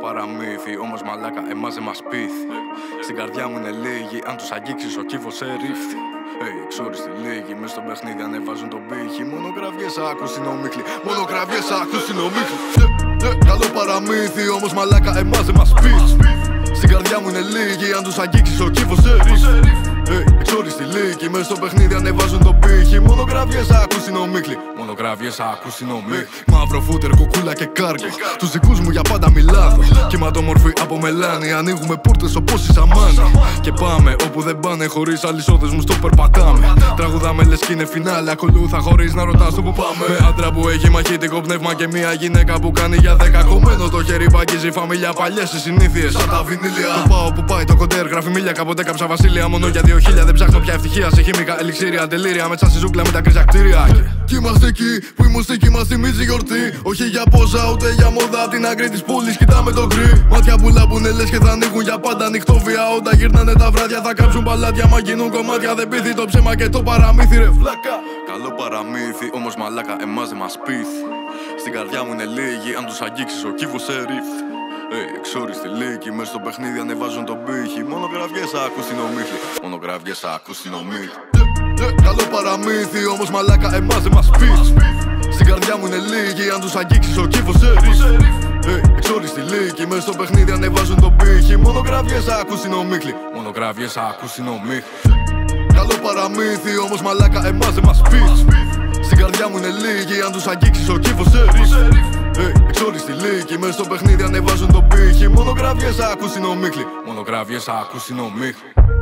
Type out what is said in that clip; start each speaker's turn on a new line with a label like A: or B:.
A: παραμύθι, όμως μαλάκα εμάς δεν μας πείθει. Στην καρδιά μου είναι λίγοι, αν τους αγγίξεις ο κύβος σε ρίφθη. Εξόριστοι λίγοι, μες στο παιχνίδι ανεβάζουν τον πύχη. Μονογραφιές άκους στην ομίχλη, μονογραφιές άκους στην ομίχλη. Καλό παραμύθι, όμως μαλάκα εμάς δεν μας πείθει. Στην καρδιά μου είναι λίγοι, αν τους αγγίξεις ο κύβος σε ρίφθη. Εξόριστοι λίγοι, μες στο παιχνίδι ανεβάζουν τον πύχη. Μονογραφιές άκους στην ομίχλη, μονογραφιές άκους στην ομίχλη. Μαύρο φούτερ, κουκούλα και κάργο. Τους δικούς μου για πάντα μιλάω. Κυματομορφή από μελάνη, ανοίγουμε πόρτες όπως η σαμάνη. Και πάμε όπου δεν πάνε, χωρίς αλυσόδες μου στο περπατάμε. Τραγουδάμε λες κι είναι φινάλε, ακολούθα χωρίς να ρωτάς το που πάμε. Με άντρα που έχει μαχητικό πνεύμα και μια γυναίκα που κάνει για 10 κομμένο το χέρι που αγγίζει φαμίλια, παλιές οι συνήθειες σαν τα βινίλια. Το πάω που πάει το κοντέρ, γράφει μίλια, κάποτε κάψα βασίλεια. Μόνο για 2000 δεν ψάχνω πια ευτυχία σε χημικά ελιξίρια, τελείρια. Με τσάση ζούγκλα με τα κρίζα κτίρια. Κι είμαστε εκεί που η μουσική μας θυμίζει γιορτή. Όχι για πόσα ούτε για μόδα, την άκρη της πόλης κοιτάμε το γκρι. Μάτια που λάμπουνε λες και θα ανοίγουν για πάντα ανοιχτόβια. Όταν γυρνάνε τα βράδια θα κάψουν παλάτια. Μα γίνουν κομμάτια, δεν πείθει το ψέμα και το παραμύθι ρε φλάκα. Καλό παραμύθι, όμως μαλάκα εμάς δεν μας πείθει. Στην καρδιά μου είναι λίγοι, αν τους αγγίξεις ο κύβος σε ρίφθη. Εξόριστοι λίγοι, μες στο παιχνίδι ανεβάζουν τον πύχη. Μονογραφιές άκους στην ομίχλη, μονογραφιές άκους στην ομίχλη. Καλό παραμύθι, όμως μαλάκα εμάς δεν μας πείθει. Στην καρδιά μου είναι λίγοι, αν τους αγγίξεις ο κύβος σε ρίφθη. Εξόριστοι λίγοι, μες στο παιχνίδι ανεβάζουν τον πύχη. Μονογραφιές άκους στην ομίχλη, μονογραφιές άκους στην ομίχλη. Καλό παραμύθι, όμως μαλάκα εμάς δεν μας πείθει. Στην καρδιά μου είναι λίγοι, αν τους αγγίξεις ο κύβος σε ρίφθη. Εξόριστοι λίγοι, μες στο παιχνίδι ανεβάζουν τον πύχη. Μονογραφιές άκους στην ομίχλη, μονογραφιές άκους στην ομίχλη.